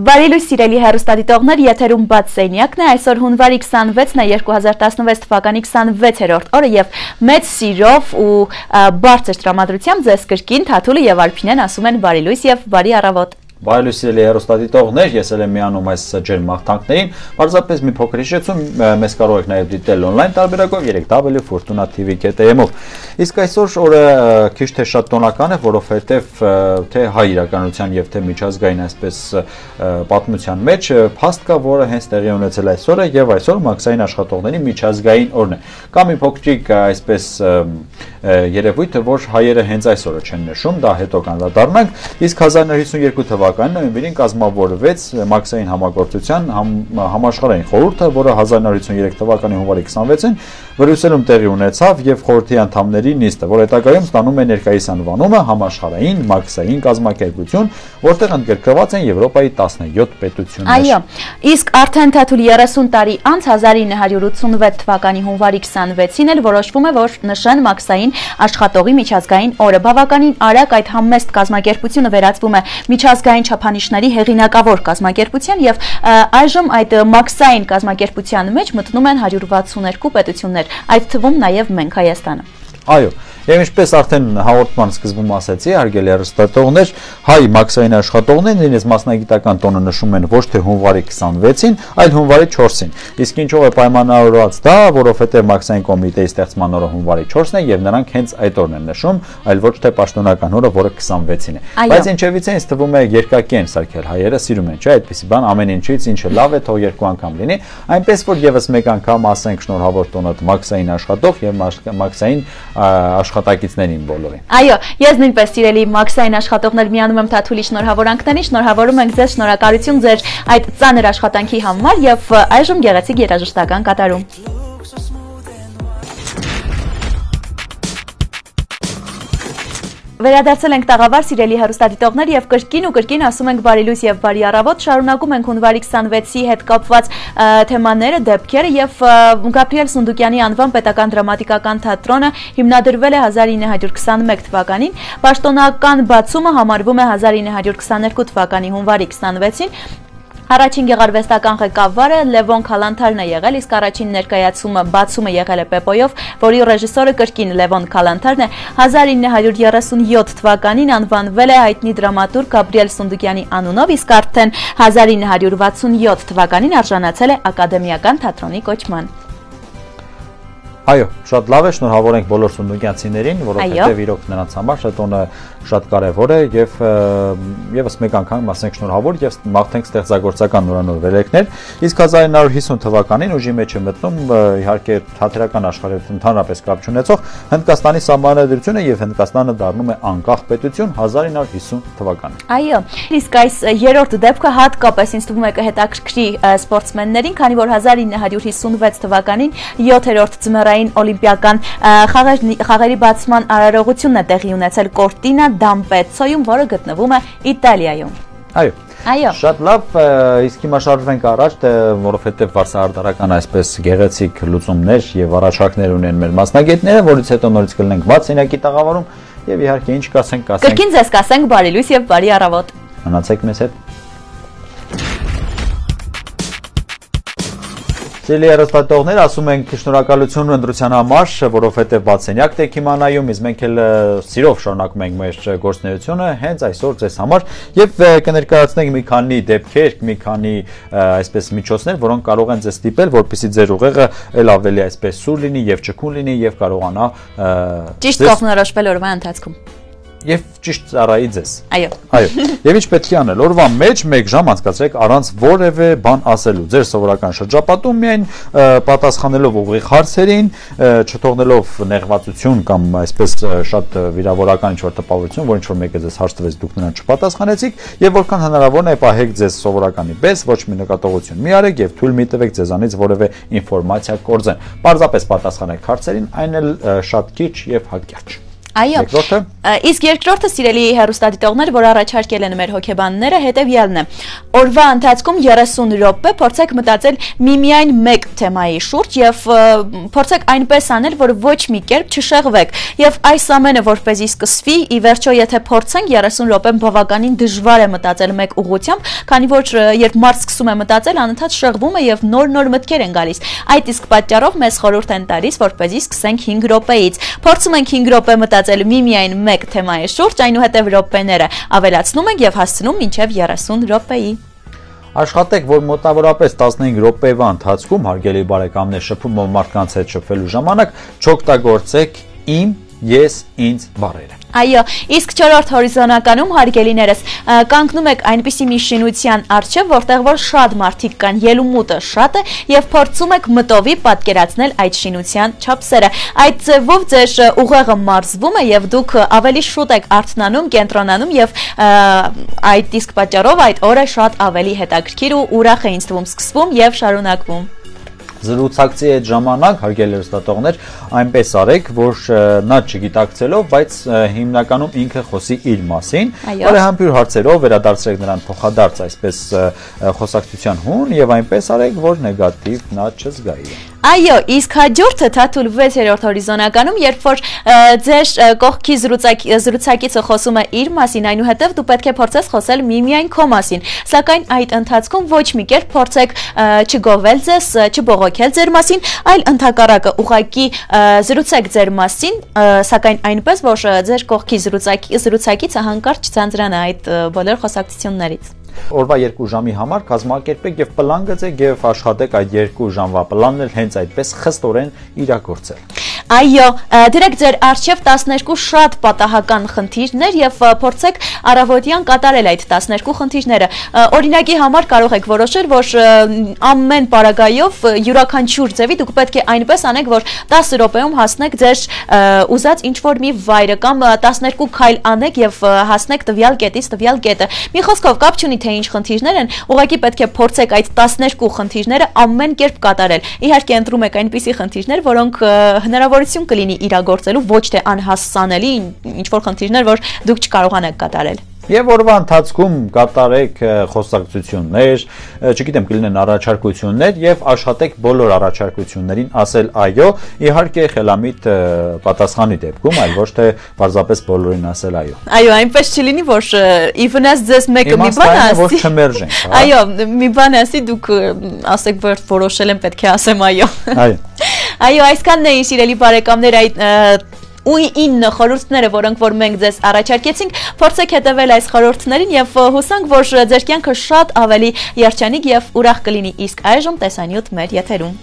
Բարի լույս սիրելի հեռուստադիտողներ, եթերում բաց սենյակն է, այսօր հունվարի 26-ն է 2016 թվականի 26-րդ օրը եւ մեծ սիրով ու բարձր տրամադրությամբ ձեզ կրկին Թաթուլը եւ Արփինեն ասում են բարի լույս եւ բարի առավոտ։ Բարի լույս սիրելի հեռուստադիտողներ, ես էլ եմ միանում այս ջերմ մաղթանքներին, պարզապես մի փոքր հիշեցում, մեզ կարող եք նաև դիտել on-line տարբերակով 3w.fortuna.tv.am-ով։ Իսկ այսօր օրը քիչ թե շատ տոնական է, որովհետև թե հայ իրականության եւ թե միջազգային այսպես պատմության մեջ փաստ կա, որը հենց տեղի ունեցել այսօրը եւ այսօր մաքսային աշխատողների միջազգային օրն է։ Կա մի փոքրիկ այսպես երևույթ, որ հայերը հենց այսօրը չեն նշում, դա հետո կանդրադառնանք, իսկ 1952 թվականին նոյեմբերին կազմավորվեց մաքսային համագործության համաշխարհային խորհուրդը, որը 1953 թվականի հունվարի 26-ին Բրյուսելում տեղի ունեցավ եւ խորհրդի անդամների նիստը, որ հետագայում ստանում է ներկայիս անվանումը համաշխարհային մաքսային կազմակերպություն, որտեղ ընդգրկված են Եվրոպայի 17 պետություններ։ Այո, իսկ արդեն Թաթուլի 30 տարի անց 1986 թվականի հունվարի 26-ին էլ որոշվում է, որ նշեն մաքսային աշխատողի միջազգային օրը։ Բավականին արագ այդ համեստ կազմակերպությունը վերածվում է միջազգային չափանիշների հեղինակավոր կազմակերպության եւ այժմ այդ մաքսային կազմակերպության մեջ մտնում են 162 պետություններ, այդ թվում նաեւ մենք Հայաստանը։ Այո, եւ ինչպես արդեն հաղորդման սկզբում ասացի, հարգելի հեռուստադիտողներ, հայ մաքսային աշխատողներն իրենց մասնագիտական տոնը նշում են ոչ թե հունվարի 26-ին, այլ հունվարի 4-ին։ Իսկ ինչով է պայմանավորված դա, որովհետեւ մաքսային կոմիտեի ստեղծման օրը հունվարի 4-ն է եւ նրանք հենց այդ օրն են նշում, այլ ոչ թե պաշտոնական օրը, որը 26-ին է։ Բայց ինչևից է ինձ թվում է երկակի են սարքել հայերը, սիրում են, չէ՞, այդպեսի բան ամեն ինչից ինչը լավ է, թող երկու անգամ լինի, այնպես որ եւս մեկ անգամ ասենք շնորհավոր տոնդ մաքսային աշխատող եւ մաքսային աշխատակիցներին բոլորին։ Այո, ես նույնպես սիրելի մաքսային աշխատողներ միանում եմ Թաթուլի շնորհավորանքներին, շնորհավորում ենք ձեզ, շնորհակալություն ձեր այդ ծանր աշխատանքի համար եւ այժմ գեղեցիկ երաժշտական կատարում։ Վերադարձել ենք տաղավար սիրելի հեռուստադիտողներ եւ կրկին ասում ենք բարի լույս եւ բարի առավոտ, շարունակում ենք հունվարի 26-ի հետ կապված թեմաները, դեպքերը եւ Գաբրիել Սունդուկյանի անվան պետական դրամատիկական թատրոնը հիմնադրվել է 1921 թվականին, պաշտոնական բացումը համարվում է 1922 թվականի հունվարի 26-ին։ Առաջին գեղարվեստական ղեկավարը Լևոն Քալանթարն է եղել, իսկ առաջին ներկայացումը բացումը եղել է Պեպոյով, որի ռեժիսորը կրկին Լևոն Քալանթարն է։ 1937 թվականին անվանվել է հայտնի դրամատուրգ Գաբրիել Սունդուկյանի անունով, իսկ արդեն 1967 թվականին արժանացել է ակադեմիական թատրոնի կոչման։ Այո, շատ լավ է, շնորհավոր ենք բոլոր սունդուկյանցիներին, որովհետև իրոք նրանց համար այդ տոնը շատ կարևոր է եւ եւս մեկ անգամ ասենք շնորհավոր եւ մաղթենք ստեղծագործական նորանոր վերելքներ։ Իսկ 1950 թվականին ուժի մեջ է մտնում իհարկե թատերական աշխարհի ընդհանրապես կապ չունեցող Հնդկաստանի սահմանադրությունը եւ Հնդկաստանը դառնում է անկախ պետություն 1950 թվականին։ Այո, իսկ այս երրորդ դեպքը հատկապես ինձ թվում է կհետաքրքրի սպորտսմեններին, քանի որ 1956 թվականին 7-րդ ձմեռային օլիմպիական խաղերի բացման արարողությունն է տեղի ունեցել Կորտինա Դամպեցոյում, որը գտնվում է Իտալիայում։ Այո, շատ լավ, իսկ հիմա շարժվենք առաջ, որովհետև վարսահարդարական այսպես գեղեցիկ լուծումներ եւ առաջարկներ ունեն մեր մասնագետները, որից հետո նորից կլինենք բաց սենյակի տաղավարում եւ իհարկե ինչ կասենք։ Կրկին ձեզ կասենք բարի լույս եւ բարի առավոտ։ Մնացեք մեզ հետ։ Սիրելի հեռուստադիտողներ, ասում ենք շնորհակալություն ընտրության համար, որովհետև բաց սենյակն եք իմանայում, իսկ մենք էլ սիրով շարունակում ենք մեր գործունեությունը հենց այսօր ձեզ համար եւ կներկայացնենք մի քանի դեպքեր, մի քանի այսպես միջոցներ, որոնք կարող են ձեզ ստիպել, որպեսզի ձեր ուղեղը ել ավելի այսպես սուր լինի եւ ճկուն լինի եւ կարողանա ճիշտ կողմնորոշվել օրվա ընթացքում։ Եվ ճիշտ ծառայի ձեզ։ Այո։ Եվ ինչ պետք է անել, օրվա մեջ 1 ժամ անցկացրեք առանց որևէ բան ասելու։ Ձեր սովորական շրջապատում միայն պատասխանելով ուղիղ հարցերին, չթողնելով նեղվածություն կամ այսպես շատ վիրավորական ինչ-որ տպավորություն, որ ինչ-որ մեկը ձեզ հարց տվեց, դուք նրան չպատասխանեցիք, եւ որքան հնարավորն է պահեք ձեզ սովորականի պես, ոչ մի նկատողություն մի արեք եւ թույլ մի տվեք ձեզանից որևէ ինֆորմացիա կորզեն։ Պարզապես պատասխանեք հարցերին, այն էլ շատ քիչ եւ հակիրճ։ Այո, իսկ երկրորդը սիրելի հեռուստադիտողներ, որ առաջարկել են մեր հոգեբանները, հետևյալն է. օրվա ընթացքում 30 րոպե փորձեք մտածել միմիայն մեկ թեմայի շուրջ եւ փորձեք այնպես անել, որ ոչ մի կերպ չշեղվեք։ Եվ այս ամենը որպեսզի սկսվի, ի վերջո եթե փորձենք 30 րոպեն բավականին դժվար է մտածել մեկ ուղղությամբ, քանի որ երբ մարդ սկսում է մտածել, անընդհատ շեղվում է եւ նոր մտքեր են գալիս։ Այդ իսկ պատճառով մեզ խորհուրդ են տալիս, որպեսզի սկսենք 5 րոպեից։ Փորձում ենք 5 րոպե մտածել միմիայն մեկ թեմայի շուրջ, այնուհետև րոպեները ավելացնում ենք եւ հասցնում մինչեւ 30 րոպեի։ Աշխատեք, որ մոտավորապես 15 րոպեվա ընթացքում, հարգելի բարեկամներ, շփումով մարդկանց հետ շփվելու ժամանակ չօգտագործեք իմ, ես, ինձ բառերը։ Այո, իսկ 4-րդ հորիզոնականում, հարգելիներս, կանգնում եք այնպիսի մի շինության առջև, որտեղ որ շատ մարդիկ կան, ելումուտը շատ է եւ փորձում եք մտովի պատկերացնել այդ շինության չափսերը։ Այդ ձևով ձեր ուղեղը մարզվում է եւ դուք ավելի շուտ եք արթնանում, կենտրոնանում եւ այդ իսկ պատճառով այդ օրը շատ ավելի հետաքրքիր ու ուրախ է ինձ թվում սկսվում եւ շարունակվում։ Զրուցակցի այդ ժամանակ, հարգելի հեռուստատողներ, այնպես արեք, որ նա չգիտակցելով, բայց հիմնականում ինքը խոսի իր մասին, բարեհամբույր հարցերով վերադարձրեք նրան փոխադարձ այսպես խոսակցության հուն եւ այնպես արեք, որ նեգատիվ նա չզգա իրեն։ Այո, իսկ հաջորդը Թաթուլ 6-րդ հորիզոնականում, երբ որ ձեր կողքի զրուցակիցը խոսում է իր մասին, այնուհետև դու պետք է փորձես խոսել միմիայն քո մասին, սակայն այդ ընթացքում ոչ մի կերպ փորձեք չգովել ձեզ, չբողոքել ձեր մասին, այլ ընդհակառակը ուղղակի զրուցեք ձեր մասին, սակայն այնպես, որ ձեր կողքի զրուցակիցը հանկարծ չձանձրանա այդ բոլոր խոսակցություններից։ Օրվա 2 ժամի համար կազմակերպեք եւ պլան գծեք եւ աշխատեք այդ 2 ժամվա պլանն էլ հենց այդպես խստորեն իրագործել։ Այո, դրեք ձեր առջև 12 շատ պատահական խնդիրներ եւ փորձեք առավոտյան կատարել այդ 12 խնդիրները։ Օրինակի համար կարող եք որոշել, որ ամեն պարագայով յուրաքանչյուր ձևի դուք պետք է այնպես անեք, որ 10 րոպեում հասնեք ձեր ուզած ինչ-որ մի վայրը կամ 12 քայլ անեք եւ հասնեք տվյալ կետից տվյալ կետը։ Մի խոսքով կապ չունի թե ինչ խնդիրներ են, ուղղակի պետք է փորձեք այդ 12 խնդիրները ամեն կերպ կատարել։ Իհարկե ընտրում եք այնպիսի խնդիրներ, որոնք հնարավորություն կլինի իրագործելու, ոչ թե անհասանելի ինչ-որ խնդիրներ, որ դուք չկարողանաք կատարել։ Եվ օրվա ընթացքում կատարեք խոսակցություններ, չգիտեմ, կլինեն առաջարկություններ եւ աշխատեք բոլոր առաջարկություններին ասել այո, իհարկե խելամիտ պատասխանի դեպքում, այլ ոչ թե պարզապես բոլորին ասել այո։ Այո, այնպես չլինի, որ ի վնաս ձեզ մեկը մի բան ասի։ Ոչ չմերժենք։ Այո, մի բան ասի, դուք ասեք, որ որոշել եմ պետք է ասեմ այո։ Այո։ Այո, այսքանն է, սիրելի բարեկամներ, այդ ու 9 խորհուրդները, որոնք որ մենք ձեզ առաջարկեցինք, փորձեք հետևել այս խորհուրդներին եւ հուսանք, որ ձեր կյանքը շատ ավելի երջանիկ եւ ուրախ կլինի։ Իսկ այժմ տեսանյութ մեր եթերում։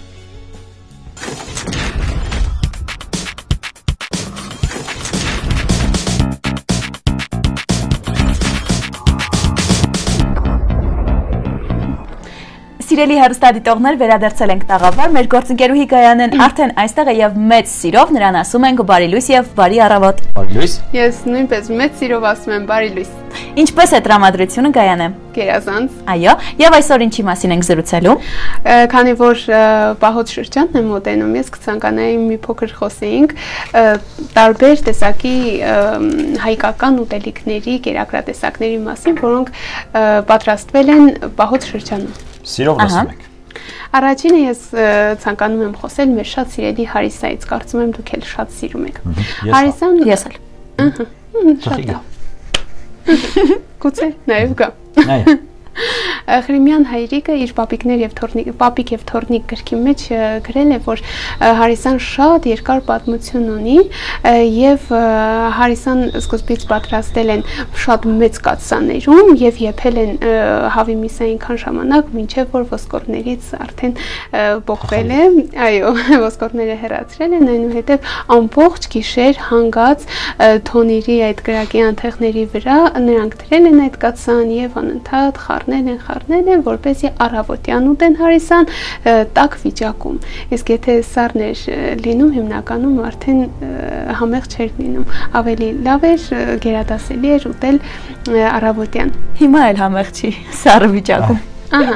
Սիրելի հեռուստադիտողներ, վերադարձել ենք տաղավար, մեր գործընկերուհի Գայանեն արդեն այստեղ է եւ մեծ սիրով նրան ասում ենք բարի լույս եւ բարի առավոտ։ Բարի լույս։ Ես նույնպես մեծ սիրով ասում եմ բարի լույս։ Ինչպես է տրամադրությունը, Գայանե։ Գերազանց։ Այո, եւ այսօր ինչի մասին ենք զրուցելու։ Քանի որ պահոց շրջանն է մոտենում, ես կցանկանայի մի փոքր խոսեինք տարբեր տեսակի հայկական ուտելիքների, կերակրատեսակների մասին, որոնք պատրաստվել են պահոց շրջանում։ Սիրով լսում եք։ Առաջինը ես ցանկանում եմ խոսել մեր շատ սիրելի Հարիսայից, կարծում եմ դուք էլ շատ սիրում եք։ Հարիսան ես էլ։ Գուցե նաև գա։ Այո։ Խրիմյան հայրիկը իր պապիկ եւ թորնիկ գրքի մեջ գրել է, որ Հարիսան շատ երկար պատմություն ունի եւ Հարիսան սկզբից պատրաստել են շատ մեծ կաթսաներում եւ եփել են հավի միս այնքան ժամանակ, մինչեւ որ ոսկորներից արդեն փոխվել է, այո, ոսկորները հեռացրել են, այնուհետեւ ամբողջ գիշեր հանգած թոնիրի այդ գրակի անթեղների վրա նրանք դրել են այդ կաթսան եւ անընդհատ խառնել են, որպեսզի առավոտյան ուտեն Հարիսան տաք վիճակում։ Իսկ եթե սառն էր լինում, հիմնականում արդեն համեղ չէր լինում։ Ավելի լավ էր, գերադասելի էր ուտել առավոտյան։ Հիմա էլ համեղ չի սառը վիճակում։ Ահա,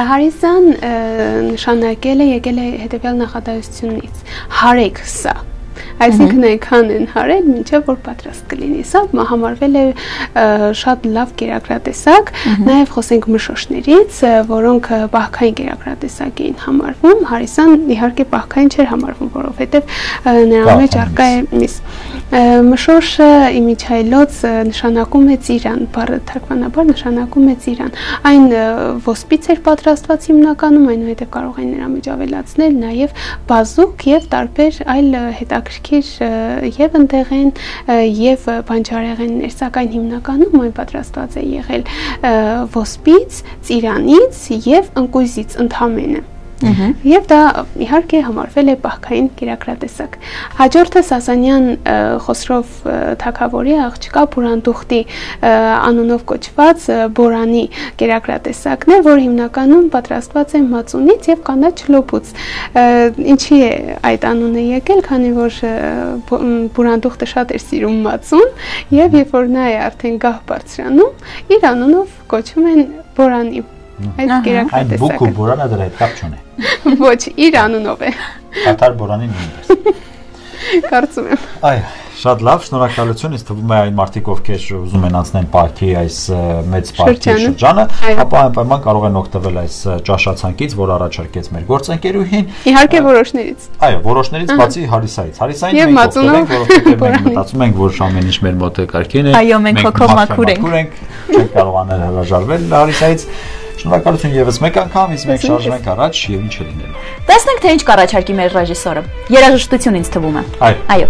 Հարիսան նշանակել է եկել է հետևյալ նախադասությունից. հարեք սա, Այսինքն այնքան են հարել, մինչև որ պատրաստ կլինի։ Սա համարվել է շատ լավ կերակրատեսակ, նաև խոսենք մշոշներից, որոնք պահքային կերակրատեսակ էին համարվում, հարիսան իհարկե պահքային չէր համարվում, որովհետև նրա մեջ առկա է միս։ Մշոշը իմիջայլոց նշանակում է ծիրան, բառը թարգմանաբար նշանակում է ծիրան։ Այն ոսպից էր պատրաստված հիմնականում, այնուհետև կարող են նրա մեջ ավելացնել նաև բազուկ եւ տարբեր այլ հետաքրքիր եւ ընդեղեն եւ բանջարեղեններ, սակայն հիմնականում այն պատրաստված է եղել ոսպից, ծիրանից եւ ընկույզից ընդհանրապես։ Եվ դա իհարկե համարվել է պահքային կերակրատեսակ։ Հաջորդը Սասանյան Խոսրով թագավորի աղջկա Բուրանդուխտի անունով կոչված Բորանի կերակրատեսակն է, որ հիմնականում պատրաստված է մածունից եւ կանաչ լոբուց։ Ինչի է այդ անունը եկել, քանի որ Բուրանդուխտը շատ էր սիրում մածուն եւ երբ որ նա է արդեն գահ բարձրանում, իր անունով կոչում են Բորանի։ Այդ կերակրատեսակը։ Այն բուկ ու Բորանը դրա հետ կապ չունի։ Ոչ, իր անունով է։ Կատար Բորանին նույնպես։ Կարծում եմ։ Այո, շատ լավ, շնորհակալություն, ինձ թվում է այն մարդիկ, ովքեր ուզում են անցնել պարկի այս մեծ պարկի շրջանը, ապա անպայման կարող են օգտվել այս ճաշացանկից, որ առաջարկեց մեր գործընկերուհին։ Իհարկե որոշներից։ Այո, որոշներից բացի Հարիսայից։ Հարիսային մենք օգտվել ենք, որովհետև մենք մտածում ենք, որ ամեն ինչ մեր մոտ է կարգին է։ Այո, մենք հոգով մաքուր ենք։ Չենք կարողանալ հրաժարվել Հարիսայից։ Շնորհակալություն եւս մեկ անգամ, իսկ մենք շարժվենք առաջ եւ ինչ է լինելու։ Տեսնենք թե ինչ կառաջարկի մեր ռեժիսորը։ Երաժշտություն ինձ թվում է։ Այո։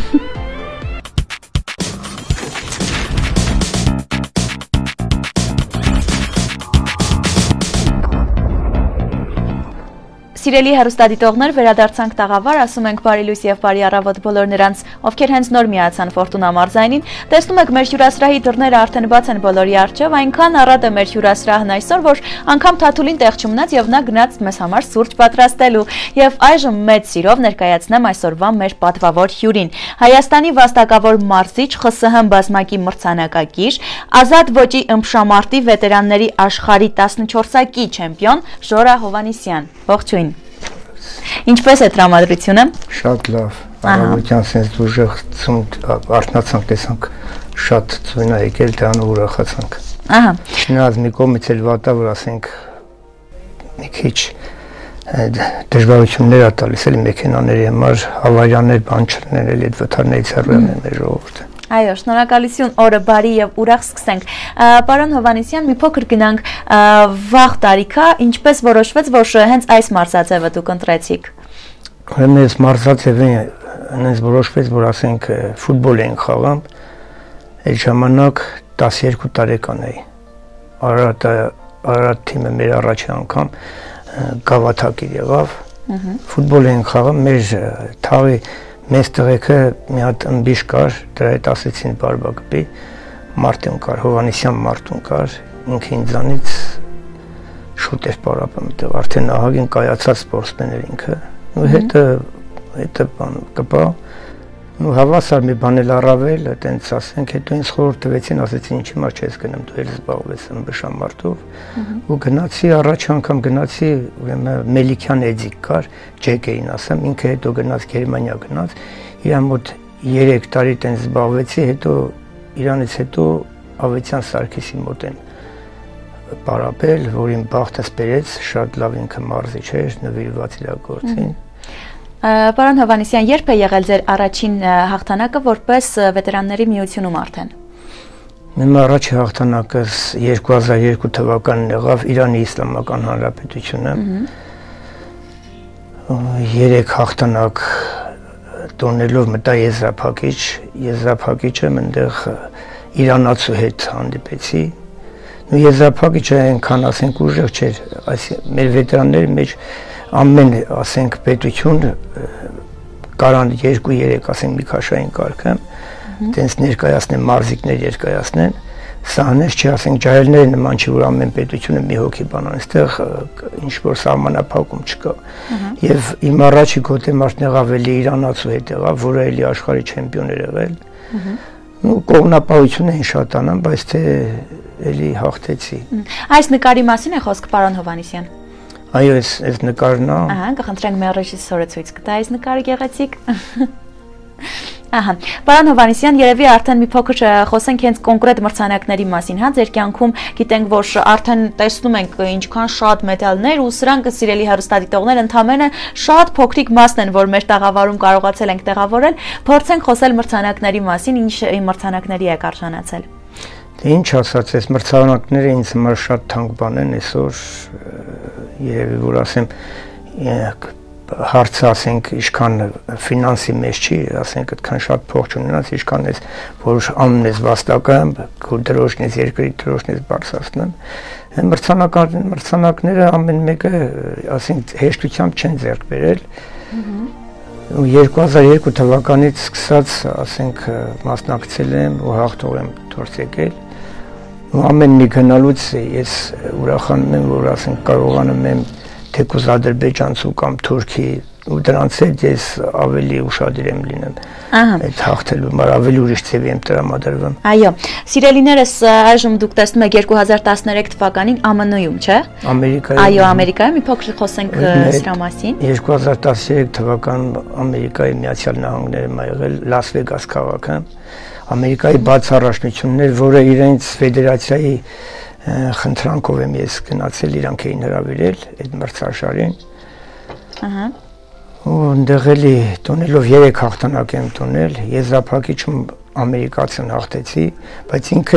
Սիրելի հեռուստադիտողներ, վերադարձանք տաղավար, ասում ենք բարի լույս եւ բարի առավոտ բոլոր նրանց, ովքեր հենց նոր միացան Ֆորտունա մարզայինին։ Տեսնում եք, մեր հյուրասրահի դռները արդեն բաց են բոլորի առջև, այնքան առատ է մեր հյուրասրահն այսօր, որ անգամ Թաթուլին տեղ չմնաց եւ նա գնաց մեզ համար սուրճ պատրաստելու։ Եվ այժմ մեծ սիրով ներկայացնեմ այսօրվա մեր պատվավոր հյուրին։ Հայաստանի վաստակավոր մարզիչ, ԽՍՀՄ բազմակի մրցանակակիր, ազատ ոճի ըմբշամարտի վետերանների աշխարհի 14-ակի չեմպիոն Ժորա Հովհաննիսյան։ Ողջույն։ Ինչպես է տրամադրությունը։ Շատ լավ, առավոտյան sense ուժեղ արթնացանք, տեսանք շատ ծույն է եկել, դրանով ուրախացանք։ Ահա։ Չնայած մի կողմից էլ վատա, որ ասենք մի քիչ դժվարություններ ա տալիս էլի մեքենաների համար, հավարյաներ, բան չլիներ էլի այդ վթարներից հեռու են մեր ժողովուրդը։ Այո, շնորհակալություն, օրը բարի եւ ուրախ սկսենք։ Պարոն Հովհաննիսյան, մի փոքր գնանք վաղ տարիքա, ինչպես որոշվեց, որ հենց այս մարզաձևը դուք ընտրեցիք։ Ուրեմն այս մարզաձևը հենց որոշվեց, որ ասենք ֆուտբոլ էին խաղում, այդ ժամանակ 12 տարեկան էի։ Արարատ թիմը մեր առաջի անգամ գավաթակիր եղավ։ Ֆուտբոլ էին խաղում, մեր թաղի մեծ տղեկը մի հատ ըմբիշ կար, դրա հետ ասեցին բարբակպի, Մարտուն կար, Հովհաննիսյան Մարտուն կար, ինքը ինձանից շուտ էր պարապում, արդեն ահագին կայացած սպորտսմեն էր ինքը, ու հետը բան կպա, ու հավասար մի բան էլ առավել, այտենց ասենք, հետո ինձ խորհուրդ տվեցին, ասեցին ինչի մար չես գնում, դու էլ զբաղվես ըմբշամարտով, ու գնացի, առաջ անգամ գնացի, ուրեմն Մելիքյան Էդիկ կար, Ջեք էին ասեմ, ինքը հետո գնաց Գերմանիա գնաց, իրան մոտ 3 տարի տենց զբաղվեցի, հետո իրանից հետո Ավետյան Սարգիսի մոտ են պարապել, որ իմ բախտս բերեց, շատ լավ ինքը մարզիչ էր, նվիրված իր գործին։ Պարոն Հովհաննիսյան, երբ է եղել ձեր առաջին հաղթանակը որպես վետերանների միությունում արդեն։ Իմ առաջի հաղթանակս 2002 թվականին եղավ Իրանի Իսլամական Հանրապետությունը։ 3 հաղթանակ տոնելով մտա եզրափակիչը մնդեղ իրանացու հետ հանդիպեցի։ Ու եզրափակիչը այնքան ասենք ուժեղ չէր, այս մեր վետերանների մեջ ամեն ասենք պետություն կարան 2-3 ասենք մի քաշային կարգը, տենց ներկայացնեն մարզիկներ ներկայացնեն, սա հենց չի ասենք ջահելների նման չի որ ամեն պետությունը մի հոգի բան այստեղ ինչ որ սահմանափակում չկա։ Եվ իմ առաջի գոտեմարտն եղավ էլի իրանացու հետ եղավ, որը էլի աշխարհի չեմպիոն էր եղել։ Ու կողմնապահություն էին շատ անում, բայց թե էլի հաղթեցի։ Այս նկարի մասին է խոսք, պարոն Հովհաննիսյան։ Այո, այս նկարն է։ Ահա, կխնդրենք մեր ռեժիսորը ցույց կտա այս նկարը գեղեցիկ։ Ահա, պարոն Հովհաննիսյան, երևի արդեն մի փոքր խոսենք հենց կոնկրետ մրցանակների մասին, հա, ձեր կյանքում գիտենք, որ արդեն տեսնում ենք ինչքան շատ մեդալներ ու սրանք սիրելի հեռուստադիտողներ ընդամենը շատ փոքրիկ մասն են, որ մեր տաղավարում կարողացել ենք տեղավորել, փորձենք խոսել մրցանակների մասին, ինչ մրցանակների եք արժանացել։ Դե ինչ ասած, այս մրցանակները ինձ համար շատ թանկ բան են, այսօր երևի որ ասեմ հարցը ասենք ինչքան ֆինանսի մեջ չի, ասենք այդքան շատ փող չունենաս, ինչքան ես որ անուն ես վաստակում, դրոշն ես երկրի դրոշն ես բարձրացնում։ Մրցանակները ամեն մեկը ասենք հեշտությամբ չեն ձեռք բերել։ 2002 թվականից սկսած ասենք մասնակցել եմ ու հաղթող եմ դուրս եկել։ Ու ամեն մի գնալուց ես ուրախանում եմ, որ ասենք կարողանում եմ թեկուզ ադրբեջանցու կամ թուրքի ու դրանց հետ ես ավելի ուշադիր եմ լինում այդ հաղթելու համար ավելի ուրիշ ձևի եմ տրամադրվում։ Այո, սիրելիներս այժմ դուք տեսնում եք 2013 թվականին ԱՄՆ-ում, չէ՞։ Ամերիկայում։ Այո, Ամերիկայում մի փոքր խոսենք սրա մասին։ 2013 թվականին Ամերիկայի Միացյալ Նահանգներում ա եղել Լաս Վեգաս քաղաքը, Ամերիկայի բաց առաջնություններ, որը իրենց ֆեդերացիայի խնդրանքով եմ ես գնացել, իրանք էին հրավիրել այդ մրցաշարին։ Ահա։ Ու այնտեղ էլի տոնելով 3 հաղթանակ եմ տոնել, եզրափակիչում ամերիկացին հաղթեցի, բայց ինքը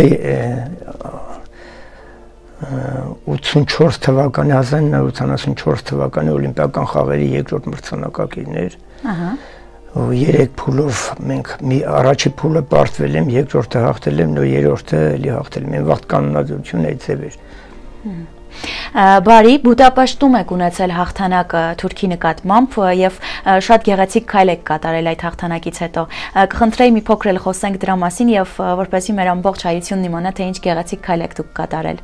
84 թվականի 1984 թվականի օլիմպիական խաղերի երկրորդ մրցանակակիրն էր։ Ահա։ Ու 3 փուլով մենք առաջի փուլը պարտվել եմ, երկրորդը հաղթել եմ, նոր երրորդը էլի հաղթել եմ։ Այն վաղ կանոնադրությունը այդ ձև էր։ Բարի, Բուդապեշտում եք ունեցել հաղթանակ Թուրքի նկատմամբ եւ շատ գեղեցիկ քայլ եք կատարել այդ հաղթանակից հետո։ Կխնդրեի մի փոքր էլ խոսենք դրա մասին եւ որպեսզի մեր ամբողջ հայությունն իմանա, թե ինչ գեղեցիկ քայլ եք դուք կատարել։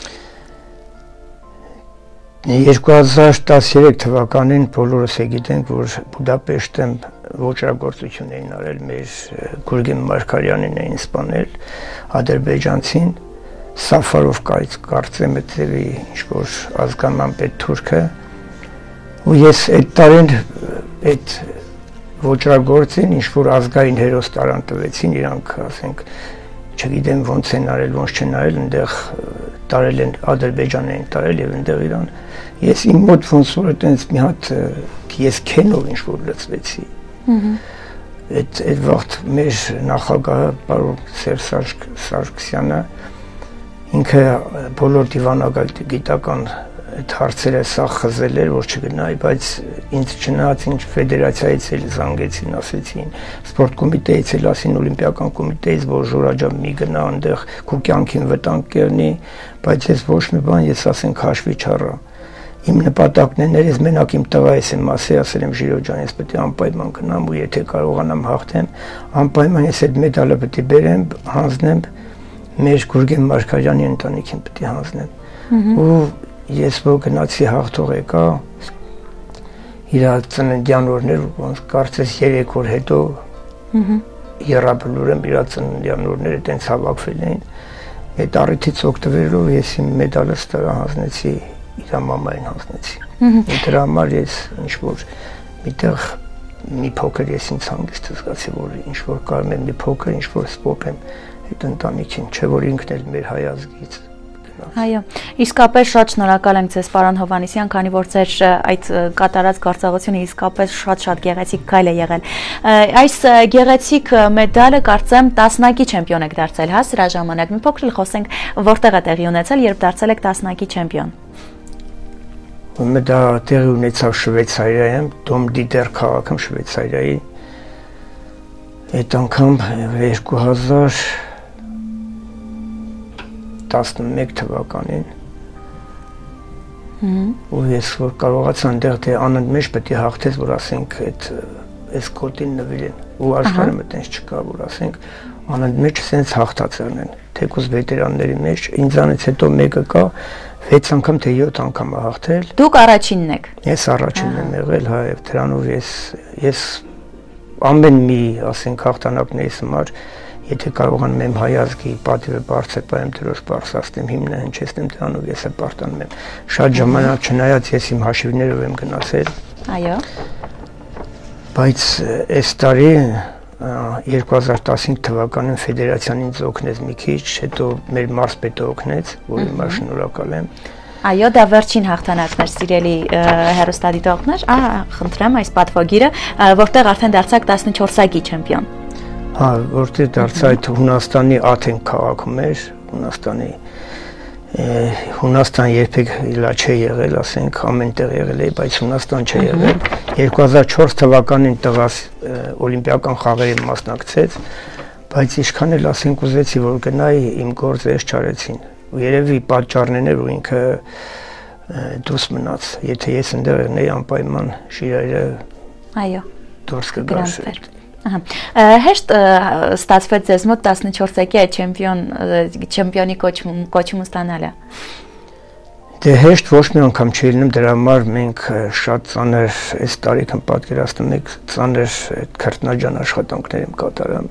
2013 թվականին բոլորս գիտենք, որ Բուդապեշտում ոչրագործություն էին արել, մեր Գուրգեն Մարկարյանին էին սպանել, ադրբեջանցին, Սաֆարով կարծեմ այդտեղի ինչ-որ ազգանամպետ թուրքը, ու ես այդ տարին այդ ոչրագործին ինչ-որ ազգային հերոս տարան տվեցին, իրանք ասենք չգիտեմ ոնց են արել, ոնց չեն արել, այնտեղ տարել են Ադրբեջան էին տարել եւ այնտեղ իրան ես իմ մոտ ոնց որ այտենց մի հատ ես քենով ինչ որ լծվեցի։ Այդ վաղտ մեր նախագահը պարոն Սերժ Սարգսյանը ինքը բոլոր դիվանագիտական այդ հարցերը սա խզել էր, որ չգնայի, բայց ինձ չնայած ինչ ֆեդերացիայից էլ զանգեցին, ասեցին, սպորտ կոմիտեից էլ ասին, օլիմպիական կոմիտեից, որ ժորաջամ մի գնա այնտեղ քո կյանքին վտանգ կերնի, բայց ես ոչ մի բան, ես ասենք հաշվի չառա։ Իմ նպատակն էր, ես մենակ իմ տղայիս եմ ասել եմ Ժիրո ջան, ես պետք է անպայման գնամ ու եթե կարողանամ հաղթեմ, անպայման ես այդ մեդալը պետք է բերեմ, հանձնեմ մեր Գուրգեն Մարկարյանի ընտանիքին պետք է հանձնեմ։ Ու ես որ գնացի հաղթող եկա իր ծննդյան օրներ ոնց կարծես 3 օր հետո երաբլուրեմ իր ծննդյան օրները տենց հավաքվել էին այդ առիթից օգտվելով ես իմ մեդալս տղա հանձնեցի իր մամային հանձնեցի դրա համար ես ինչ որ միտեղ մի փոքր ես ինձ հանգիստ զգացի որ ինչ որ կարող եմ մի փոքր ինչ որ սփոփեմ այդ ընտանիքին չէ որ ինքն էլ մեր հայ ազգից Այո, իսկապես շատ շնորհակալ եմ ձեզ պարոն Հովհաննիսյան, քանի որ ձեր այդ կատարած գործողությունը իսկապես շատ գեղեցիկ քայլ է եղել։ Այս գեղեցիկ մեդալը կարծեմ տասնակի չեմպիոն եք դարձել, հա, սրա ժամանակ։ Մի փոքր էլ խոսենք որտեղ է տեղի ունեցել, երբ դարձել եք տասնակի չեմպիոն։ Դա տեղի ունեցավ Շվեյցարիայում, Դոմ Դիտեր քաղաքում Շվեյցարիայի։ Այդ անգամ 2011 թվականին ու ես որ կարողացա այնտեղ թե անընդմեջ պետք է հաղթես որ ասենք այս կոտին նվիրեն ու աշխարհը մտենց չկա որ ասենք անընդմեջ sense հաղթած եղնեն թեկուզ վետերանների մեջ ինձանից հետո մեկը կա 6 անգամ թե 7 անգամ հաղթել Դուք առաջինն եք Ես առաջինն եմ եղել հա եւ դրանով ես ամեն մի ասենք հաղթանակներից համար Եթե կարողանում եմ հայ ազգի պատիվը բարձր պայեմ դրոշ բարձրացնեմ, հիմնը հնչեցնեմ դրանով ես հպարտանում եմ։ Շատ ժամանակ չնայած ես իմ հաշիվներով եմ գնացել։ Այո։ Բայց այս տարի 2015 թվականին ֆեդերացիան ինձ օգնեց մի քիչ, հետո մեր մարզպետը օգնեց, որի համար շնորհակալ եմ։ Այո, դա վերջին հաղթանակն էր, սիրելի հեռուստադիտողներ, խնդրեմ այս պատվոգիրը, որտեղ արդեն դարձաք 14-ակի չեմպիոն։ Հա, որտեղ դարձա այդ Հունաստանի Աթեն քաղաքում էր, Հունաստան երբեք իլա չէ եղել, ասենք ամենտեղ եղել է, բայց Հունաստան չէ եղել։ 2004 թվականին տղաս օլիմպիական խաղերին մասնակցեց, բայց ինչքան էլ ասենք ուզեցի, որ գնայի, իմ գործը ես չարեցին։ Ու երևի պատճառն էր, որ ինքը դուրս մնաց, եթե ես ընդեղ եղնեի անպայման Շիրայրը դուրս կգար։ Հեշտ ստացվեց ձեզ մոտ 14-ակի այդ չեմպիոնի կոչումը ստանալը։ Դե հեշտ ոչ մի անգամ չի լինում, դրա համար մենք շատ ծանր այս տարիքն պատկերացնում եք, ծանր քրտնաջան աշխատանքներ եմ կատարում։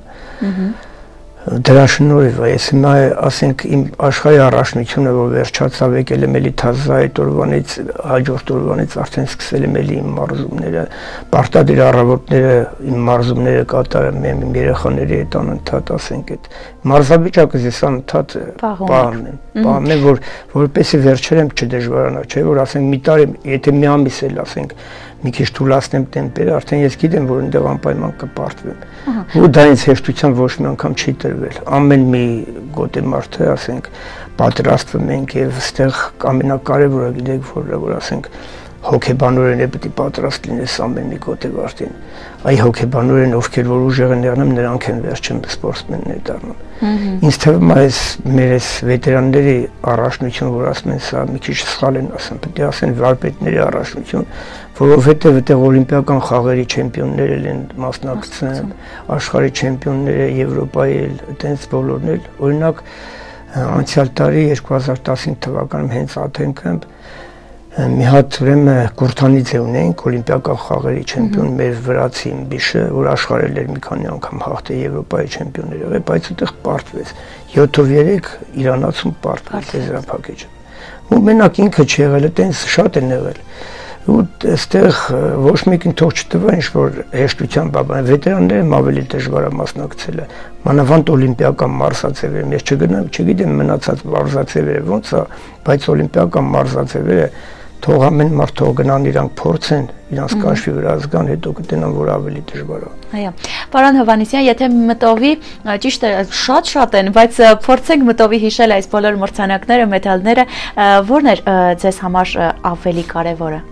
Դրա շնորհիվ ես հիմա ասենք իմ աշխարհի առաջնությունը, որ վերջացավ, եկել եմ էլի թազա այդ օրվանից, հաջորդ օրվանից արդեն սկսել եմ էլի իմ մարզումները, պարտադիր առավոտները իմ մարզումները կատարում եմ, իմ երեխաների հետ անընդհատ, ասենք այդ մարզավիճակը ես անընդհատ պահում եմ, որպեսզի վերջերեմ չդժվարանա, չէ՞ որ ասենք մի տարի, եթե մի ամիս էլ ասենք մի քիչ թուլացնեմ տեմպերը, արդեն ես գիտեմ, որ այնտեղ անպայման կպարտվեմ։ Ու դա ինձ հեշտությամբ ոչ մի անգամ չի տրվել։ Ամեն մի գոտե մարդը, ասենք, պատրաստվում ենք եւ այստեղ ամենակարևորը գիտեք որ ասենք հոգեբանորեն է պետք է պատրաստ լինես ամեն մի գոտե վարտին։ Այ հոգեբանորեն ովքեր որ ուժեղ են դառնում, նրանք են վերջին սպորտսմեններ դառնում։ Ինձ թվում է մեր վետերանների առաջնություն, որ ասում են սա մի քիչ սխալ են ասում, պետք է ասեն վարպետների առաջնություն, որովհետև այդտեղ օլիմպիական խաղերի չեմպիոններ են մասնակցում, աշխարհի չեմպիոնները, Եվրոպայի էլ, այդպես բոլորն էլ, օրինակ անցյալ տարի 2015 թվականում հենց Աթենքում մի հատ ուրեմն Կուրթանիձե ունենք օլիմպիական խաղերի չեմպիոն մեր վրացի իմբիշը, որ աշխարհել էր մի քանի անգամ հաղթել Եվրոպայի չեմպիոններ եղել, բայց այդտեղ պարտվեց 7-3 իրանացում պարտվեց եզրափակիչը։ Ու մենակ ինքը չեղել է, տենց շատ են եղել։ Ու այստեղ ոչ մեկին թող չտվա ինչ-որ հեշտությամբ բան, վետերաններն ավելի դժվար է մասնակցելը, մանավանդ օլիմպիական մարզաձևերը, ես չգիտեմ մնացած մարզաձևերը ոնց է, բայց օլիմպիական մարզաձևերը թող ամեն մարդ թող գնան իրանք փորձեն, իրանք կաշվի վրա զգան, հետո կտենան, որ ավելի դժվար է։ Այո, պարոն Հովհաննիսյան, եթե մտովի, ճիշտ է, շատ են, բայց փորձենք մտովի հիշել այս բոլոր մրցանակները, մեդալները, որն էր ձեզ համար ավելի կարևորը։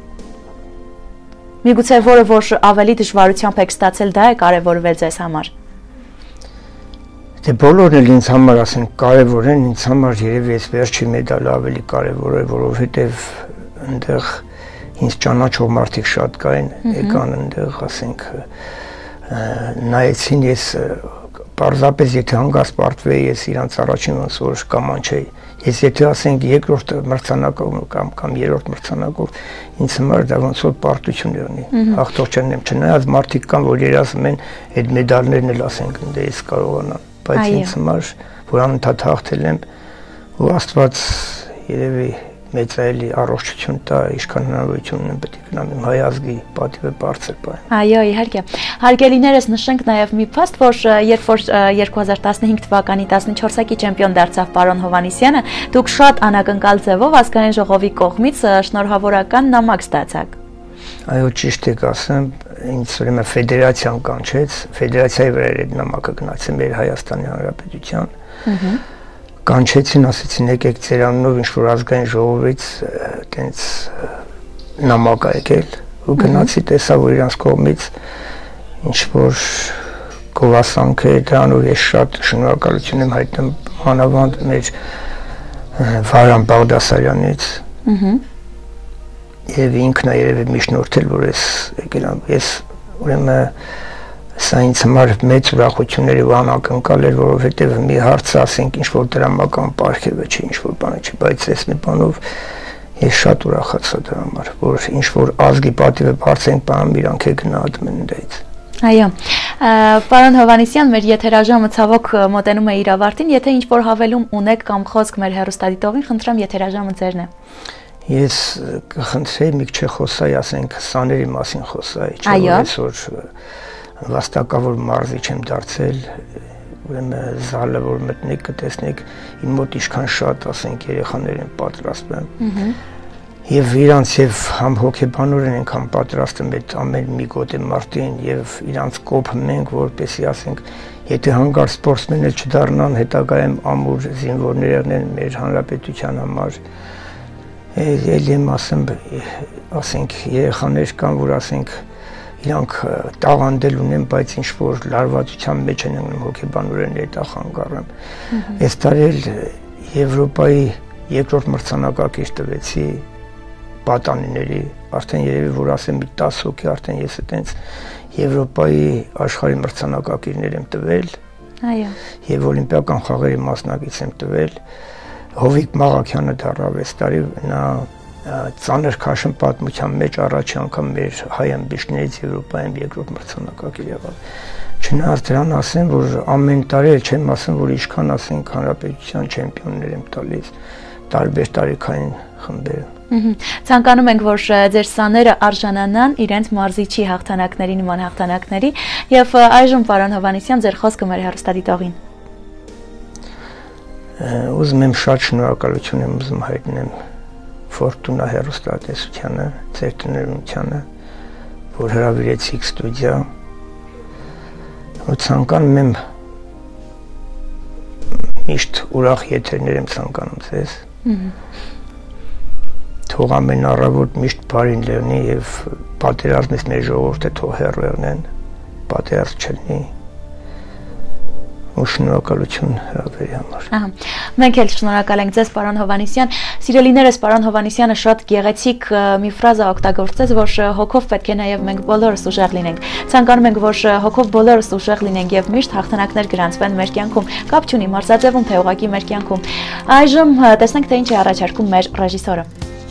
Միգուցե որը որ ավելի դժվարությամբ եք ստացել, դա է կարևորվել ձեզ համար։ Դե բոլորն էլ ինձ համար ասենք կարևոր են, ինձ համար երևի այս վերջի մեդալը ավելի կարևոր է, որովհետև այնտեղ ինձ ճանաչող մարդիկ շատ կային, եկան այնտեղ, ասենք նայեցին, ես պարզապես եթե հանգած պարտվեի, ես իրանց առաջին ոնց որ կամանչեի։ Ես եթե ասենք երկրորդ մրցանակով կամ երրորդ մրցանակով ինձ համար դա ոնց որ պարտություն եղնի, հաղթող չեմ, չնայած մարդիկ կան, որ երազում են այդ մեդալներն էլ ասենք դե ես կարողանամ, բայց ինձ համար որ անընդհատ հաղթել եմ ու Աստված երևի մեծ այլի առողջություն տա, ինչքան հնարավորություն ունեմ պետք է գնամ իմ հայ ազգի պատիվը բարձր պահեմ։ Այո, իհարկե։ Հարգելիներս նշենք նաև մի փաստ, որ երբ որ 2015 թվականի 14-ակի չեմպիոն դարձավ պարոն Հովհաննիսյանը, դուք շատ անակնկալ ձևով ազգային ժողովի կողմից շնորհավորական նամակ ստացաք։ Այո, ճիշտ եք ասեմ, ինձ ուրեմն ֆեդերացիան կանչեց, ֆեդերացիայի վրա էր այդ նամակը գնացել մեր Հայաստանի Հանրապետության։ Կանչեցին, ասեցին եկեք ձեր անունով ինչ-որ ազգային ժողովից տենց նամակ է եկել ու գնացի տեսա, որ իրանց կողմից ինչ-որ գովասանք է, դրանով ես շատ շնորհակալություն եմ հայտնում մանավանդ մեր Վարան Բաղդասարյանից և ինքն է երևի միջնորդել, որ ես ուրեմն սա ինձ համար մեծ ուրախությունների ու անակնկալ էր, որովհետև մի հարցը ասենք ինչ-որ դրամական պարգևը չի, ինչ-որ բանը չի, բայց այս մի բանով ես շատ ուրախացա դրա համար, որ ինչ-որ ազգի պատիվը բարձրենք բանում իրանք է գնահատում են դից։ Այո, պարոն Հովհաննիսյան, մեր եթերաժամը ցավոք մոտենում է իր ավարտին, եթե ինչ-որ հավելում ունեք կամ խոսք մեր հեռուստադիտողին, խնդրեմ եթերաժամը ձերն է։ Ես կխնդրեի մի քիչ խոսայի, ասենք սաների մասին խոսայի, չէ՞ որ այսօր վաստակավոր մարզիչ եմ դարձել, ուրեմն զալը որ մտնեք կտեսնեք իմ մոտ ինչքան շատ ասենք երեխաներ են պատրաստվում եւ իրանց եւ համ հոգեբանորեն ենքան պատրաստում այդ ամեն մի գոտե մարտին եւ իրանց կոփմենք որպեսի ասենք եթե հանգար սպորտսմեններ չդառնան հետագայում ամուր զինվորներ են մեր հանրապետության համար ելի եմ ասենք երեխաներ կան որ ասենք իրանք տաղանդել ունեն բայց ինչ որ լարվածության մեջ են ընկնում հոգեբանորեն հետախանգարում այս տարի Եվրոպայի երկրորդ մրցանակակիր տվեցի պատանիների արդեն երևի որ ասեմ 10 հոգի արդեն ես այտենց Եվրոպայի աշխարհի մրցանակակիրներ եմ տվել այո եւ օլիմպիական խաղերի մասնակից եմ տվել Հովիկ Մաղաքյանը դառավ այս տարի նա ծանր քաշն պատմության մեջ առաջի անգամ մեր հայ ամբիչներից Եվրոպայում երկրորդ մրցանակակիր եղավ չնայած դրան ասեմ որ ամեն տարի չեմ ասում որ ինչքան ասենք հանրապետության չեմպիոններ եմ տալիս տարբեր տարիքային խմբերում Ցանկանում ենք որ ձեր սաները արժանանան իրենց մարզիչի հաղթանակների նման հաղթանակների եւ այժմ պարոն Հովհաննիսյան ձեր խոսքը մեր հեռուստադիտողին Ուզում եմ շատ շնորհակալություն եմ ուզում հայտնել Ֆորտունա հեռուստատեսությանը, ձեր տնօրինությանը, որ հրավիրեցիք ստուդիա, ու ցանկանում եմ միշտ ուրախ եթերներ եմ ցանկանում ձեզ։ Թող ամեն առավոտ միշտ բարին լինի եւ պատերազմից մեր ժողովուրդը թող հեռու եղնեն, պատերազմ չլինի։ Շնորհակալություն հրավերի համար։ Մենք էլ շնորհակալ ենք ձեզ պարոն Հովհաննիսյան։ Սիրելիներս պարոն Հովհաննիսյանը շատ գեղեցիկ մի ֆրազա օգտագործեց, որ հոգով պետք է նաև մենք բոլորս ուժեղ լինենք։ Ցանկանում ենք, որ հոգով բոլորս ուժեղ լինենք եւ միշտ հաղթանակներ գրանցվեն մեր կյանքում։ Կապ չունի մարզաձևում թե ուղղակի մեր կյանքում։ Այժմ տեսնենք թե ինչ է առաջարկում մեր ռեժիսորը։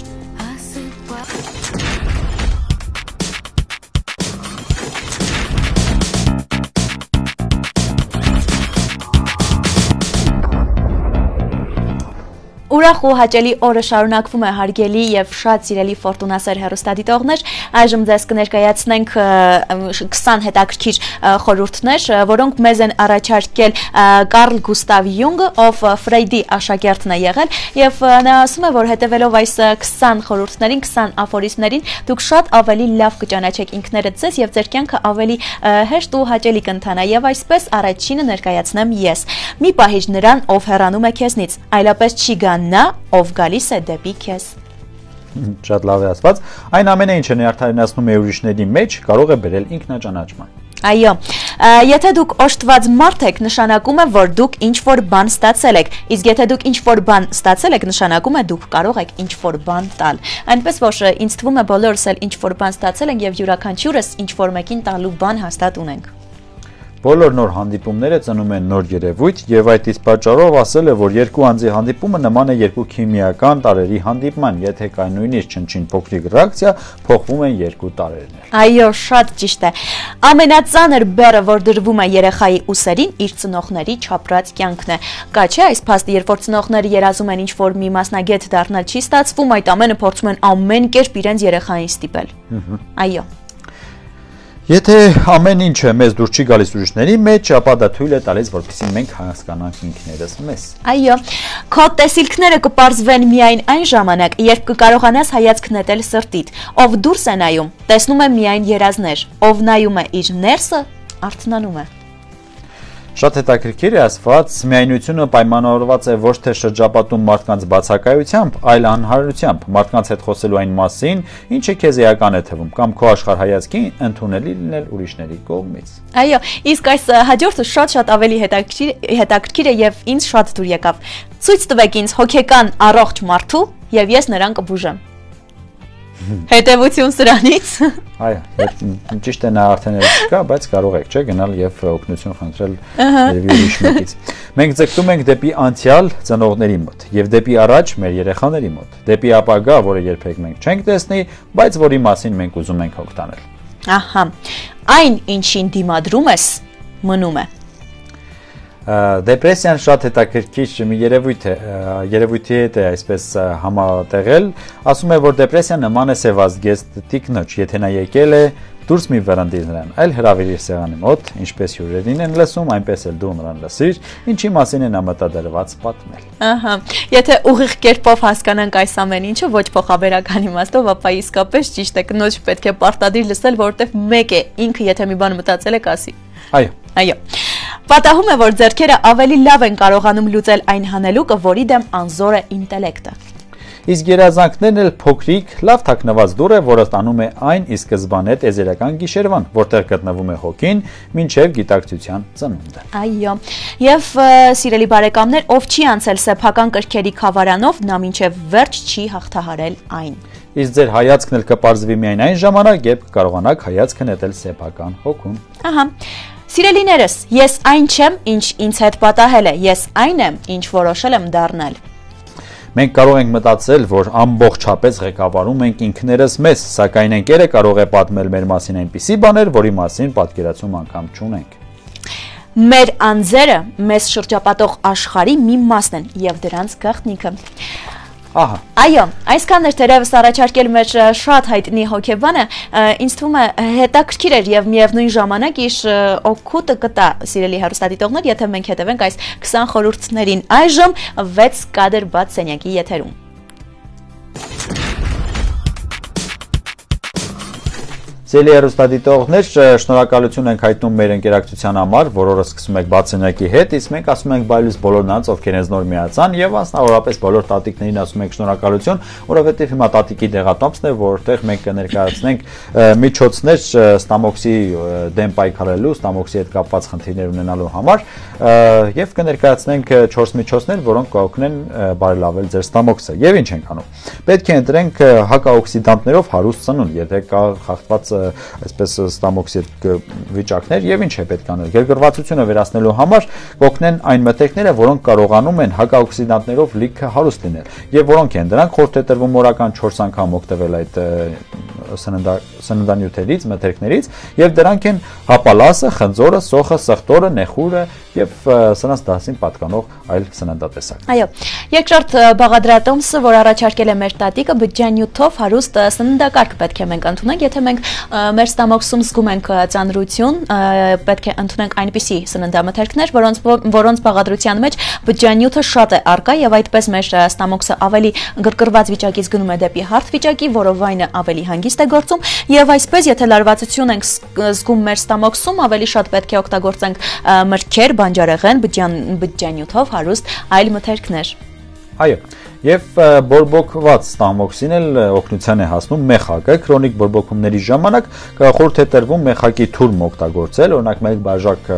Ուրախ ու հաճելի օրը շարունակվում է հարգելի եւ շատ սիրելի Ֆորտունասեր հեռուստադիտողներ, այժմ ձեզ կներկայացնենք 20 հետաքրքիր խորհուրդներ, որոնք մեզ են առաջարկել Կարլ Գուստավ Յունգը, ով Ֆրեյդի աշակերտն է եղել, եւ նա ասում է, որ հետեւելով այս 20 խորհուրդներին, 20 աֆորիզմներին, դուք շատ ավելի լավ կճանաչեք ինքներդ ձեզ եւ ձեր կյանքը ավելի հեշտ ու հաճելի կընթանա եւ այսպես առաջինը ներկայացնեմ ես։ Մի պահիջ նրան, ով հեռանում է քեզնից, այլապես չի գա նա, ով գալիս է դեպի քեզ։ Շատ լավ է ասված։ Այն ամենը, ինչը ներթարյունացնում է ուրիշների մեջ, կարող է բերել ինքնաճանաչման։ Այո, եթե դուք օժտված մարդ եք, նշանակում է, որ դուք ինչ-որ բան ստացել եք, իսկ եթե դուք ինչ-որ բան ստացել եք, նշանակում է դուք կարող եք ինչ-որ բան տալ։ Այնպես որ ինձ թվում է բոլորս էլ ինչ-որ բան ստացել ենք եւ յուրաքանչյուրս ինչ-որ մեկին տալու բան հաստատ ունենք։ Բոլոր նոր հանդիպումները ծնում են նոր երևույթ եւ այդ իսկ պատճառով ասել է, որ երկու անձի հանդիպումը նման է երկու քիմիական տարրերի հանդիպման, եթե կա նույնիսկ չնչին փոքրիկ ռեակցիա, փոխվում են երկու տարրերներ։ Այո, շատ ճիշտ է։ Ամենածանր բեռը, որ դրվում է երեխայի ուսերին, իր ծնողների չապրած կյանքն է։ Կա չէ այս փաստը, երբ որ ծնողները երազում են ինչ-որ մի մասնագետ դառնալ, չի ստացվում, այդ ամենը փորձում են ամեն կերպ իրենց երեխային ստիպել։ Այո։ Եթե ամեն ինչը մեզ դուր չի գալիս ուրիշների մեջ, ապա դա թույլ է տալիս, որպեսզի մենք հասկանանք ինքներս մեզ։ Այո, քո տեսիլքները կպարզվեն միայն այն ժամանակ, երբ կկարողանաս հայացք նետել սրտիդ։ Ով դուրս է նայում, տեսնում է միայն երազներ, ով նայում է իր ներսը, արթնանում է։ Շատ հետաքրքիր է ասված, միայնությունը պայմանավորված է ոչ թե շրջապատում մարդկանց բացակայությամբ, այլ անհարությամբ, մարդկանց հետ խոսելու այն մասին, ինչը քեզ էական է թվում, կամ քո աշխարհայացքին ընդունելի լինել ուրիշների կողմից։ Այո, իսկ այս հաջորդը շատ ավելի հետաքրքիր է եւ ինձ շատ դուր եկավ։ Ցույց տվեք ինձ հոգեկան առողջ մարդու եւ ես նրան կբուժեմ։ Հետևություն սրանից։ Այո, ճիշտ է նա արդեն չկա, բայց կարող եք չէ գնալ եւ օգնություն խնդրել ուրիշ մեկից։ Մենք ձգտում ենք դեպի անցյալ ծնողների մոտ եւ դեպի առաջ մեր երեխաների մոտ, դեպի ապագա, որը երբեք մենք չենք տեսնի, բայց որի մասին մենք ուզում ենք հոգ տանել։ Ահա։ Այն, ինչին դիմադրում ես, մնում է։ Դեպրեսիան շատ հետաքրքիր մի երևույթի հետ է այսպես համատեղել, ասում է, որ դեպրեսիան նման է սևազգեստ տիկնոջ, եթե նա եկել է դուրս մի վրընդիր նրան, այլ հրավիրիր սեղանի մոտ, ինչպես հյուրերին են լսում, այնպես էլ դու նրան լսիր, ինչի մասին է նա մտադրված պատմել։ Ահա, եթե ուղիղ կերպով հասկանանք այս ամեն ինչը, ոչ փոխաբերական իմաստով, ապա իսկապես ճիշտ է, կնոջ պետք է պարտադիր լսել, որովհետև մեկ է, ինքը եթե մի բան մտածել է, կասի։ Այո։ Պատահում է, որ ձեռքերը ավելի լավ են կարողանում լուծել այն հանելուկը, որի դեմ անզոր է ինտելեկտը։ Իսկ երազանքներն էլ փոքրիկ, լավ թաքնված դուռ է, որը տանում է այն ի սկզբանե տեզերական գիշերվան, որտեղ գտնվում է հոգին, մինչև գիտակցության ծնունդը։ Այո։ Եվ սիրելի բարեկամներ, ով չի անցել սեփական կրքերի խավարանով, նա մինչև վերջ չի հաղթահարել այն։ Իսկ ձեր հայացքն էլ կպարզվի միայն այն ժամանակ, երբ կկարողանաք հայացքը նետել սեփական հոգուն։ Ահա։ Սիրելիներս, ես այն չեմ, ինչ ինձ հետ պատահել է, ես այն եմ, ինչ որոշել եմ դառնալ։ Մենք կարող ենք մտածել, որ ամբողջապես ղեկավարում ենք ինքներս մեզ, սակայն ընկերը կարող է պատմել մեր մասին այնպիսի բաներ, որի մասին պատկերացում անգամ չունենք։ Մեր անձերը մեզ շրջապատող աշխարհի մի մասն են եւ դրանց գաղտնիքը։ Ահա։ Այո, այսքանն էր դերևս առաջարկել մեր շատ հայտնի հոգեբանը, ինձ թվում է հետաքրքիր էր եւ միևնույն ժամանակ իշ օգուտը կտա սիրելի հեռուստադիտողներ, եթե մենք հետևենք այս 20 խորհուրդներին։ Այժմ 6 կադր բաց սենյակի եթերում։ Սիրելի հեռուստադիտողներ, շնորհակալություն ենք հայտնում մեր ընկերակցության համար, որ օրը սկսում եք բացենյակի հետ, իսկ մենք ասում ենք բայլուս բոլոր նրանց, ովքեր հենց նոր միացան, եւ մասնավորապես բոլոր տատիկներին ասում ենք շնորհակալություն, որովհետեւ հիմա տատիկի դեղատոմսն է, որտեղ մենք կներկայացնենք միջոցներ ստամոքսի դեմ պայքարելու, ստամոքսի հետ կապված խնդիրներ ունենալու համար, եւ կներկայացնենք 4 միջոցներ, որոնք կօգնեն բարելավել ձեր ստամոքսը։ Եվ ինչ ենք անում։ Պետք է ընտրենք հակաօքսիդանտներով հարուստ ծնունդ, եթե կա խախտված այսպես ստամոքսի վիճակներ եւ ինչ է պետք անել։ Գերգրվածությունը վերացնելու համար կօգնեն այն մթերքները, որոնք կարողանում են հակաօքսիդանտներով լիքը հարուստ լինել եւ որոնք են դրանք խորտ է տրվում օրական 4 անգամ օգտվել այդ սննդանյութերից, մթերքներից եւ դրանք են հապալասը, խնձորը, սոխը, սխտորը, նեխուրը եւ սրանց դասին պատկանող այլ սննդատեսակ։ Այո, երկրորդ բաղադրատոմսը, որ առաջարկել է մեր տատիկը, բջջանյութով հարուստ սննդակարգ պետք է մենք ընդունենք, եթե մենք մեր ստամոքսում զգում ենք ծանրություն, պետք է ընդունենք այնպիսի սննդամթերքներ, որոնց բաղադրության մեջ բջջանյութը շատ է առկա եւ այդպես մեր ստամոքսը ավելի գրգռված վիճակից գնում է դեպի հարթ վիճակի, որովայնը ավելի հանգիստ է գործում եւ այսպես եթե լարվածություն ենք զգում մեր ստամոքսում, ավելի շատ պետք է օգտագործենք մրգեր, բանջարեղեն, բջջանյութով հարուստ այլ մթերքներ։ Այո, եւ բորբոքված ստամոքսին էլ օգնության է հասնում մեխակը, քրոնիկ բորբոքումների ժամանակ խորհուրդ է տրվում մեխակի թուրմ օգտագործել, օրինակ մեկ բաժակ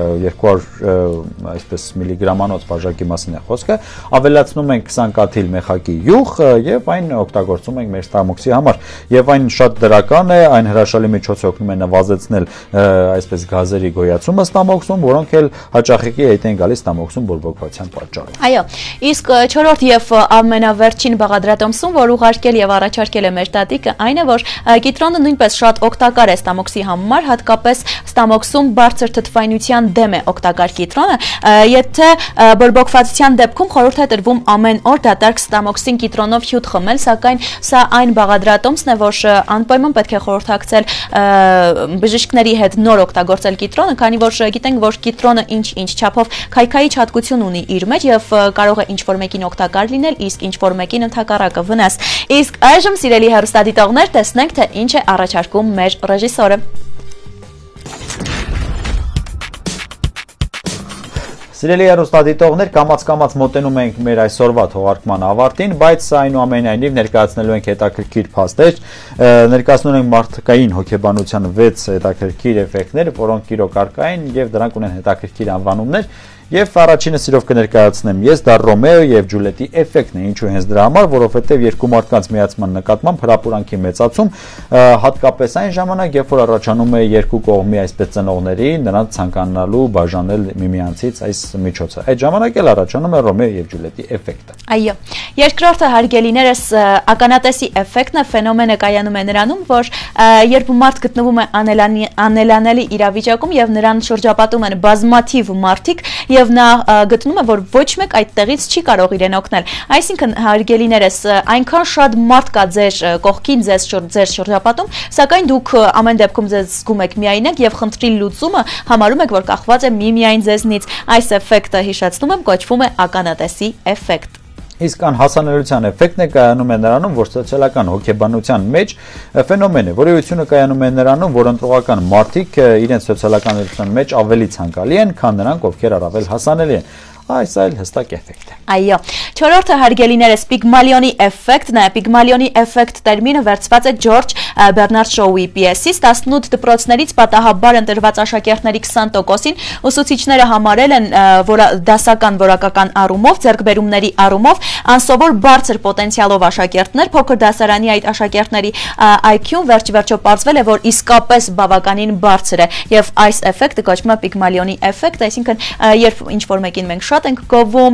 200 այսպես միլիգրամանոց բաժակի մասին է խոսքը, ավելացնում ենք 20 կաթիլ մեխակի յուղ եւ այն օգտագործում ենք մեր ստամոքսի համար եւ այն շատ դրական է, այն հրաշալի միջոց է օգնում է նվազեցնել այսպես գազերի գոյացումը ստամոքսում, որոնք էլ հաճախակի հետ են գալիս ստամոքսում բորբոքվածության պատճառով։ Այո, իսկ 4-րդ եւ ամենավերջին բաղադրատոմսում, որ ուղարկել եւ առաջարկել է մեր տատիկը, այն է, որ կիտրոնը նույնպես շատ օգտակար է ստամոքսի համար, հատկապես ստամոքսում բարձր թթվայնության դեմ է օգտակար կիտրոնը, եթե բորբոքվածության դեպքում խորհուրդ է տրվում ամեն օր դատարկ ստամոքսին կիտրոնով հյութ խմել, սակայն սա այն բաղադրատոմսն է, որ անպայման պետք է խորհրդակցել բժիշկների հետ նոր օգտագործել կիտրոնը, քանի որ գիտենք, որ կիտրոնը ինչ չափով քայքայիչ հատկություն ունի իր մեջ եւ կարող է ինչ-որ մեկին օգտակար լինել, իսկ ինչ-որ մեկին ընդհակառակը վնաս։ Իսկ այժմ սիրելի հեռուստադիտողներ, տեսնենք, թե ինչ է առաջարկում մեր ռեժիսորը։ Սիրելի հեռուստադիտողներ, կամաց մոտենում ենք մեր այսօրվա թողարկման ավարտին, բայց այնուամենայնիվ ներկայացնելու ենք հետաքրքիր փաստեր, ներկայացնում ենք մարդկային հոգեբանության 6 հետաքրքիր էֆեկտներ, որոնք իրոք առկա են եւ դրանք ունեն հետաքրքիր անվանումներ։ Եվ առաջինը սիրով կներկայացնեմ ես, դա Ռոմեո եւ Ջուլիետի էֆեկտն է, ինչու հենց դրա համար, որովհետեւ երկու մարդկանց միացման նկատմամբ հրապուրանքի մեծացում հատկապես այն ժամանակ, երբ որ առաջանում է երկու կողմի այսպես ծնողների նրանց ցանկանալու բաժանել միմյանցից այս միջոցը։ Այդ ժամանակ էլ առաջանում է Ռոմեո եւ Ջուլիետի էֆեկտը։ Այո։ Երկրորդը հարգելիներս ականատեսի էֆեկտն է, ֆենոմենը կայանում է նրանում, որ երբ մարդ գտնվում է անելանելի իրավիճակում եւ նրան շրջապատում են բազմաթիվ մարդիկ եւ նա գտնում է, որ ոչ մեկ այդտեղից չի կարող իրեն օգնել։ Այսինքն հարգելիներս, այնքան շատ մարդ կա ձեր կողքին, ձեր շրջապատում, սակայն դուք ամեն դեպքում ձեզ զգում եք միայնակ եւ խնդրի լուծումը համարում եք, որ կախված է միմիայն ձեզնից։ Այս էֆեկտը, հիշեցնում եմ, կոչվում է ականատեսի էֆեկտ։ Իսկ անհասանելիության էֆեկտն է կայանում է նրանում, որ սոցիալական հոգեբանության մեջ ֆենոմեն է, որի էությունը կայանում է նրանում, որ ընտրողական մարդիկ իրենց սոցիալական էության մեջ ավելի ցանկալի են, քան նրանք, ովքեր առավել հասանելի են։ Այս այլ հստակ էֆեկտ է։ Այո, չորրորդը հարգելիներս Պիգմալիոնի էֆեկտն է։ Պիգմալիոնի էֆեկտ տերմինը վերցված է Ջորջ Բեռնարդ Շոուի պիեսից։ 18 դպրոցներից պատահաբար ընտրված աշակերտների 20%-ին ուսուցիչները համարել են դասական որակական առումով, ձեռքբերումների առումով անսովոր բարձր պոտենցիալով աշակերտներ։ Փոքր դասարանի այդ աշակերտների IQ-ն վերջ-ի-վերջո պարզվել է, որ իսկապես բավականին բարձր է, եւ այս էֆեկտը կոչվում է Պիգմալիոնի էֆեկտ, այսինքն երբ ինչ-որ մեկին մենք շատ ենք գովում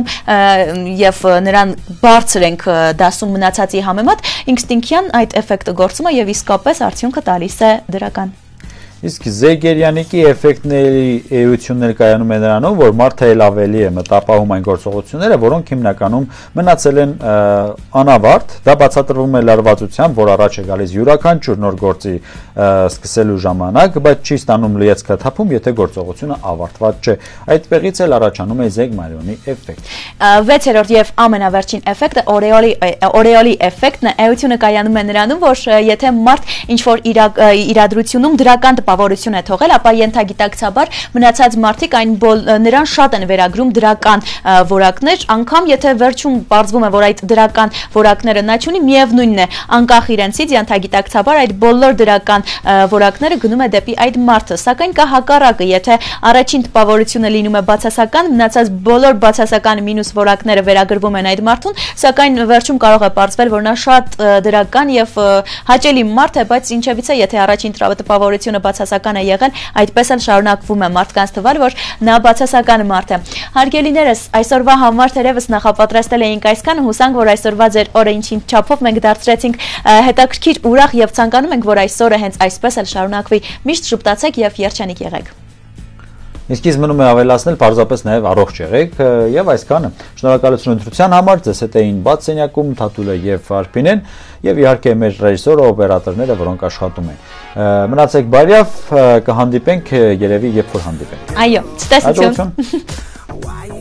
եւ նրան բարձր ենք դասում մնացածի համեմատ, ինստինկտյան այդ էֆեկտը գործում է եւ իսկապես արդյունքը տալիս է դրական։ Իսկ Զեյգերյանիկի էֆեկտների էություններ կայանում է նրանում, որ մարդը էլ ավելի է մտապահում այն գործողությունները, որոնք հիմնականում մնացել են անավարտ, դա բացատրվում է լարվածությամբ, որ առաջ է գալիս յուրաքանչյուր նոր գործի սկսելու ժամանակ, բայց չի ստանում լիեցքաթափում, եթե գործողությունը ավարտված չէ։ Այդտեղից էլ առաջանում է Զեյգերյանի էֆեկտ։ 6-րդ եւ ամենավերջին էֆեկտը օրեոլի էֆեկտն է, էությունը կայանում է նրանում, որ եթե մարդ ինչ-որ իրադրությունում դրական տպավորություն է թողել, ապա ենթագիտակցաբար մնացած մարդիկ նրան շատ են վերագրում դրական որակներ, անգամ եթե վերջում պարզվում է, որ այդ դրական որակները նա չունի, միևնույնն է, անկախ իրենցից ենթագիտակցաբար այդ բոլոր դրական որակները գնում է դեպի այդ մարդը, սակայն կա հակառակը, եթե առաջին տպավորությունը լինում է բացասական, մնացած բոլոր բացասական մինուս որակները վերագրվում են այդ մարդուն, սակայն վերջում կարող է պարզվել, որ նա շատ դրական եւ հաճելի մարդ է, բայց ինչևից է, եթե առաջին տպավորությունը բացասական է եղել, այդպես էլ շարունակվում է մարդկանց թվալ, որ նա բացասական մարդ է։ Հարգելիներս, այսօրվա համար թերևս նախապատրաստել էինք այսքանը, հուսանք, որ այսօրվա ձեր օրը ինչ-ինչ չափով մենք դարձրեցինք հետաքրքիր, ուրախ եւ ցանկանում ենք, որ այսօրը հենց այսպես էլ շարունակվի։ Միշտ շփտացեք եւ երջանիկ եղեք։ Իսկ ինձ մնում է ավելացնել պարզապես նաև առողջ եղեք եւ այսքանը։ Շնորհակալություն ընտրության համար, ձեզ հետ էին Բաց սենյակում Թաթուլը եւ Արփինեն եւ իհարկե մեր ռեժիսորը, օպերատորները, որոնք աշխատում են։ Մնացեք բարյավ, կհանդիպենք երևի երբ որ հանդիպենք։ Այո, ցտեսություն։